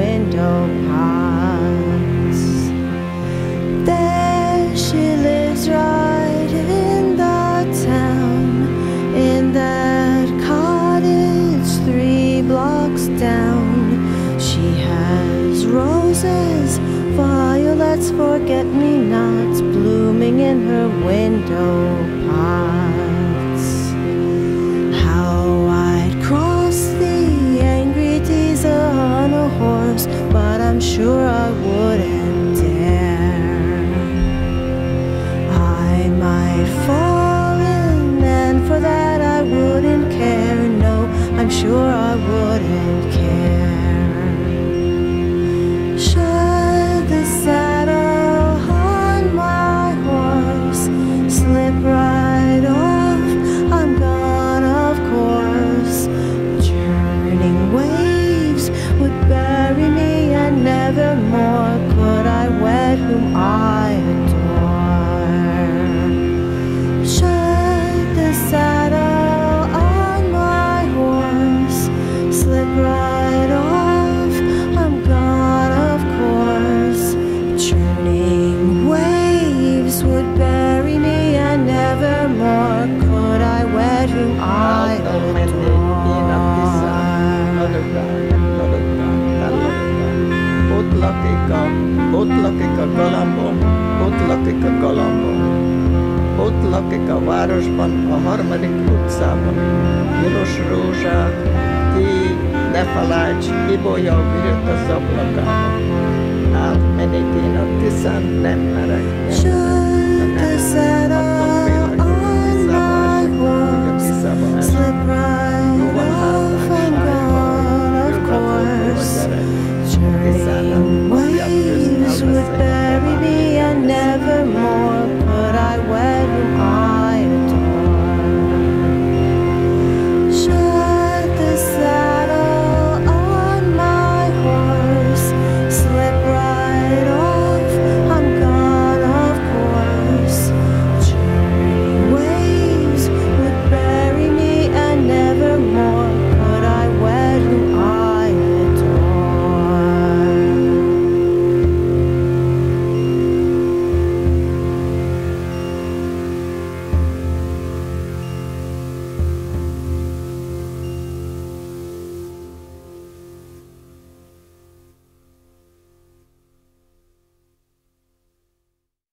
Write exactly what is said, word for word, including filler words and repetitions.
window pots. There she lives right in the town, in that cottage three blocks down. She has roses, violets, forget-me-nots blooming in her window pots. How I'd cross the angry diesel on a horse, but I'm sure I wouldn't dare. I might fall in, and for that I wouldn't care. No, I'm sure I wouldn't care. Should the saddle on my horse slip right off, I'm gone, of course. Churning waves would bury me, and nevermore could I wed whom I adore. Should the saddle on my horse slip right off, I'm gone, of course. Churning waves would bury me, and nevermore could I wed whom I adore. Ott lakik a, ott lakik a galambom, ott lakik a galambom. Ott lakik a városban, a harmadik utcában. Piros rózsák, ki ne felejts, ibolya a virt az ablakában. Átmenít én a Tiszán, nem merek, nem merek. Should the saddle